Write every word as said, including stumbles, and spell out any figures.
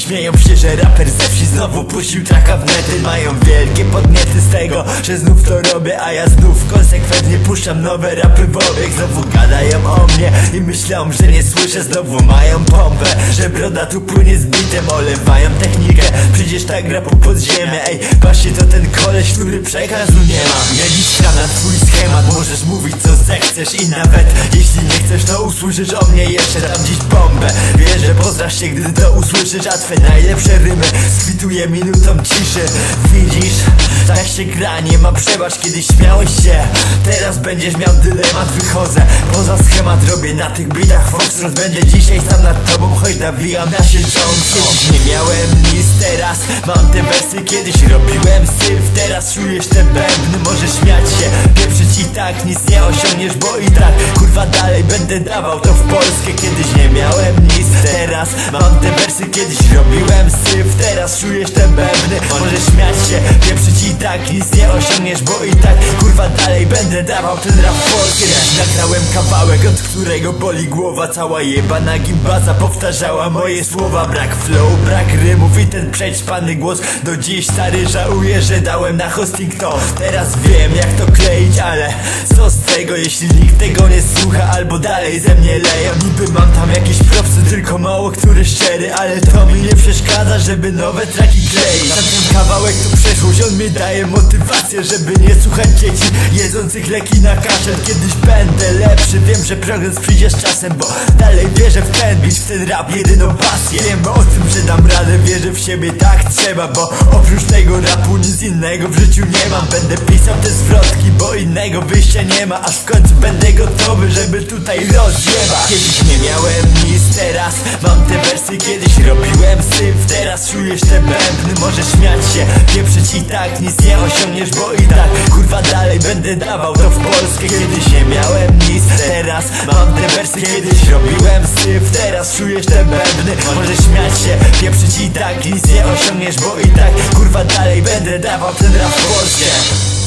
Śmieją się, że raper ze wsi znowu puścił traka w nety. Mają wielkie podniety z tego, że znów to robię, a ja znów konsekwentnie puszczam nowe rapy w obieg. Znowu gadają o mnie i myślą, że nie słyszę. Znowu mają pompę, że broda tu płynie z bitem. Olewają technikę, przecież tak rapu pod ziemię. Ej, patrzcie, to ten koleś, który przekazu nie ma. Ja dziś na twój schemat, możesz mówić co zechcesz i nawet jeśli nie chcesz, to usłyszysz o mnie jeszcze tam dziś bombę. Wiesz, że poznasz się, gdy to usłyszysz, a twe najlepsze rymy skwituję minutą ciszy. Widzisz, tak się gra, nie ma przebacz, kiedyś śmiałeś się, teraz będziesz miał dylemat. Wychodzę poza schemat, robię na tych bitach foxtrot. Będę dzisiaj sam nad tobą, choć nawijam na się Jones. Kiedyś nie miałem nic, teraz mam te wersy. Kiedyś robiłem syf, teraz czujesz te bębny. Możesz śmiać się, pieprzyć i tak nic nie osiągniesz, bo i tak kurwa dalej będę dawał to w Polskę. Kiedyś nie miałem nic, teraz mam te wersy. Kiedyś robiłem syf, teraz czujesz te bębny. Możesz śmiać się, pieprzyć i tak nic nie osiągniesz, bo i tak kurwa dalej będę dawał ten rap w Polskę. Nagrałem kawałek, od którego boli głowa. Cała jebana gimbaza powtarzała moje słowa. Brak flow, brak rymów i ten przećpany głos. Do dziś stary żałuję, że dałem na hosting to. Teraz wiem jak to kleić, ale co z tego, jeśli nikt tego nie słucha albo dalej ze mnie leją. Niby mam tam jakieś propsy, tylko mało który szczery, ale to mi nie przeszkadza, żeby nowe traki kleić. Ten kawałek to przeszłość, on mi daje motywację, żeby nie słuchać dzieci jedzących leki na kaszel. Kiedyś będę lepszy, wiem, że progres przyjdzie z czasem, bo dalej wierzę w ten beat, w ten rap, jedyną pasję. Wiem o tym, że dam radę, wierzę w siebie, tak trzeba, bo oprócz tego rapu nic innego w życiu nie mam. Będę pisał te zwrotki, bo innego wyjścia nie ma, aż w końcu będę gotowy, żeby tutaj rozjebać. Kiedyś nie miałem nic, teraz mam te wersy. Kiedyś robiłem syf, teraz czujesz te bębny. Możesz śmiać się, pieprzyć i tak nic nie osiągniesz, bo i tak kurwa dalej będę dawał to w Polskę. Kiedyś nie miałem nic, teraz mam te wersy. Kiedyś robiłem syf, teraz czujesz te bębny. Możesz śmiać się, pieprzyć i tak nic nie osiągniesz, bo i tak kurwa dalej będę dawał ten rap w Polskę.